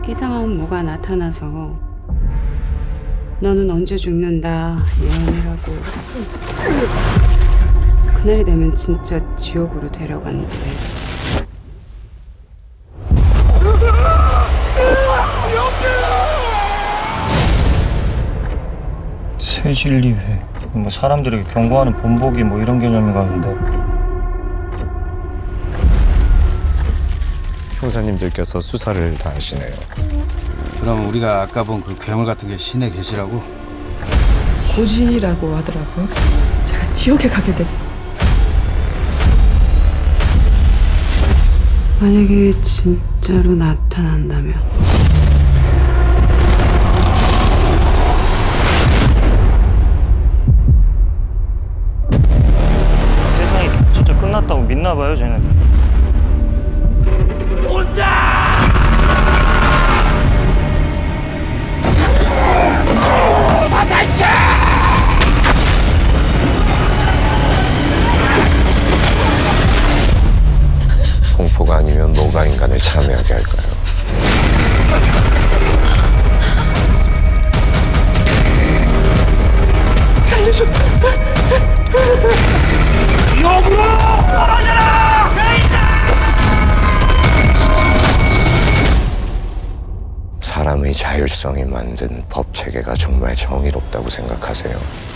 이상한 뭐가 나타나서 너는 언제 죽는다 예언을 하고 그날이 되면 진짜 지옥으로 데려간대. 새진리회, 뭐 사람들에게 경고하는 본보기 뭐 이런 개념인가 본데. 형사님들께서 수사를 다 하시네요. 그럼 우리가 아까 본 그 괴물 같은 게 신의 계시라고? 고지라고 하더라고요. 제가 지옥에 가게 됐어. 만약에 진짜로 나타난다면 세상이 진짜 끝났다고 믿나 봐요, 쟤네들. 공포가 아니면 뭐가 인간을 참여하게 할까요? 살려줘. 사람의 자율성이 만든 법 체계가 정말 정의롭다고 생각하세요?